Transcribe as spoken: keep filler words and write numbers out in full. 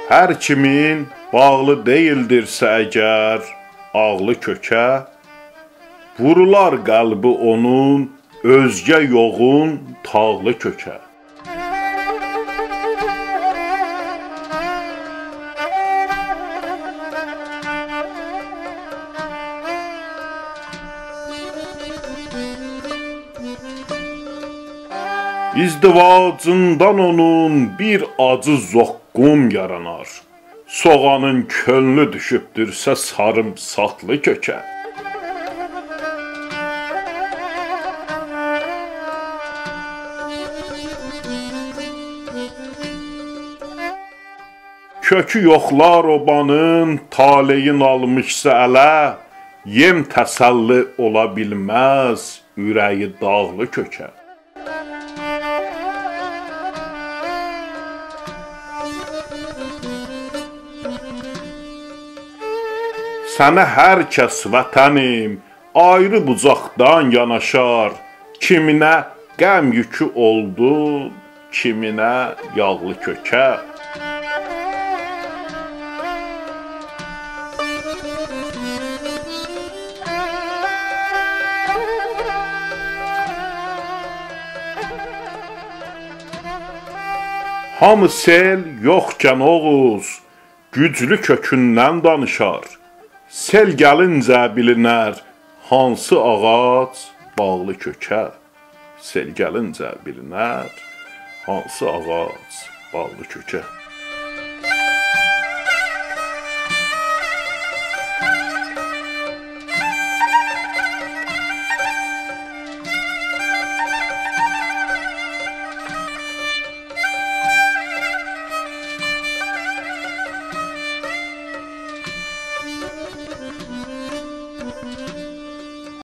Hər kimin bağlı deyildirsə əgər ağlı kökə, vurular qəlbi onun özgə yoğun tağlı kökə. İzdivacından onun bir acı zoqqum yaranar. Soğanın könlü düşübdürsə sarımsaqlı kökə. Kökü yoxlar obanın, taleyin almışsa ələ, yem təsəlli ola bilməz ürəyi dağlı kökə. Sənə hər kəs vətənim, ayrı bucaqdan yanaşar, kiminə qəm yükü oldu, kiminə yağlı kökə. Hamı sel yoxkən Oğuz, güclü kökündən danışar. Sel gəlincə bilinər, hansı ağac bağlı kökə. Sel gəlincə bilinər, hansı ağac bağlı kökə.